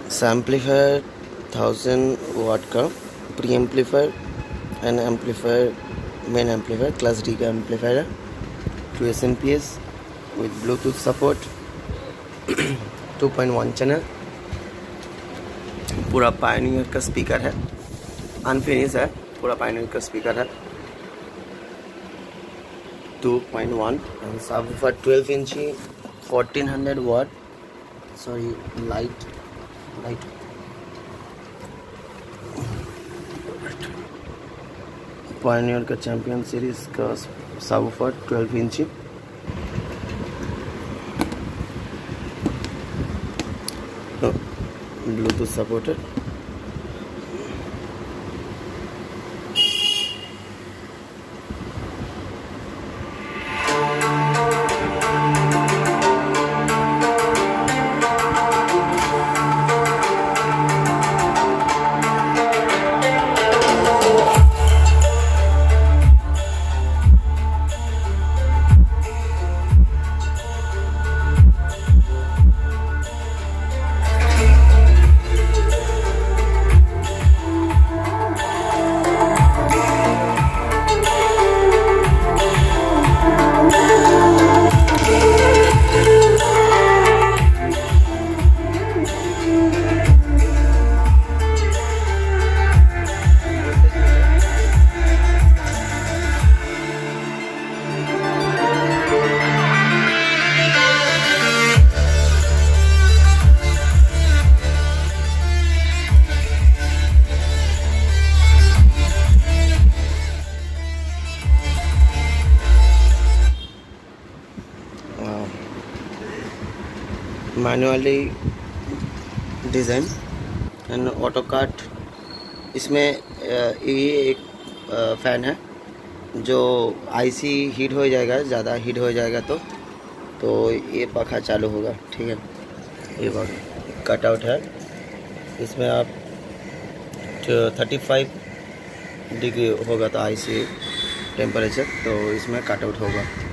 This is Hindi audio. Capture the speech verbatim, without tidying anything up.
एम्पलीफायर थाउजेंड वाट का pre amplifier and amplifier, main amplifier class D का एम्पलीफायर है। Two S N P S with Bluetooth support, two point one channel, पूरा पायोनियर का स्पीकर है, अनफिनिश है, पूरा पायोनियर का स्पीकर है। Two point one and subwoofer twelve इंची fourteen hundred watt, sorry light light Pioneer का चैंपियन सीरीज का सबवूफर ट्वेल्व इंची। Bluetooth supported, manually design and auto cut. इसमें ये एक फ़ैन है जो आईसी हीट हो जाएगा, ज़्यादा हीट हो जाएगा तो तो ये पंखा चालू होगा। ठीक है, ये पंखा कटआउट है, इसमें आप थर्टी फाइव डिग्री होगा तो आईसी टेम्परेचर, तो इसमें कटआउट होगा।